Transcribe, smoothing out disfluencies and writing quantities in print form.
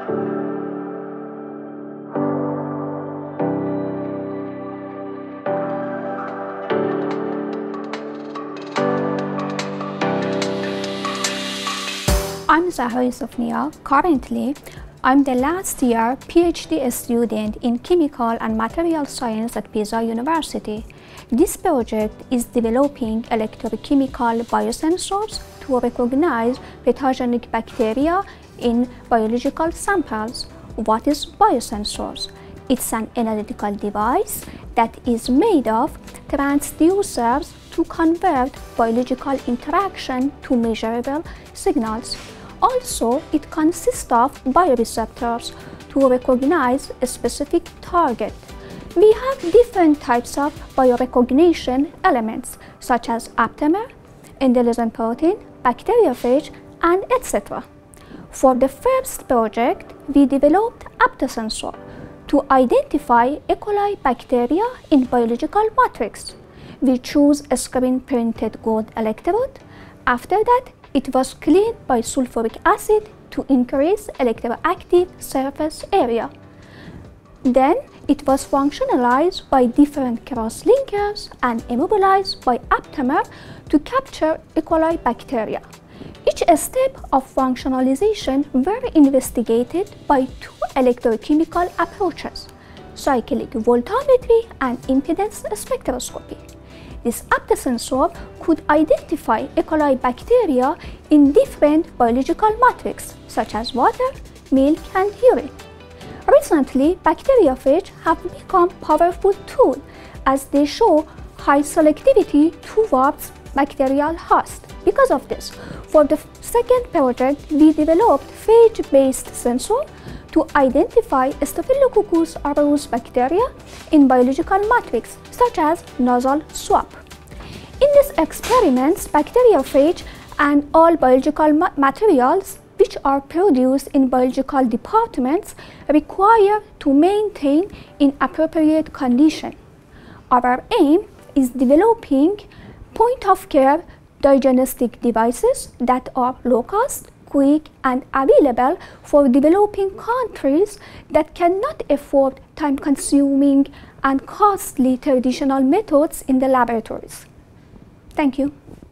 I'm Zahra Yusufnia. Currently, I'm the last year PhD student in Chemical and Material Science at Pisa University. This project is developing electrochemical biosensors to recognize pathogenic bacteria in biological samples. What is biosensors? It's an analytical device that is made of transducers to convert biological interaction to measurable signals. Also, it consists of bioreceptors to recognize a specific target. We have different types of biorecognition elements, such as aptamer, endolysin protein, bacteriophage, and etc. For the first project, we developed aptasensor to identify E. coli bacteria in biological matrix. We choose a screen-printed gold electrode. After that, it was cleaned by sulfuric acid to increase electroactive surface area. Then it was functionalized by different cross-linkers and immobilized by aptamer to capture E. coli bacteria. Each step of functionalization were investigated by two electrochemical approaches, cyclic voltammetry and impedance spectroscopy. This aptasensor could identify E. coli bacteria in different biological matrix, such as water, milk, and urine. Recently, bacteriophages have become powerful tools as they show high selectivity towards bacterial host. Because of this, for the second project, we developed phage-based sensor to identify Staphylococcus aureus bacteria in biological matrix, such as nasal swab. In these experiments, bacteriophage and all biological materials which are produced in biological departments require to maintain in appropriate condition. Our aim is developing point-of-care diagnostic devices that are low cost, quick, and available for developing countries that cannot afford time-consuming and costly traditional methods in the laboratories. Thank you.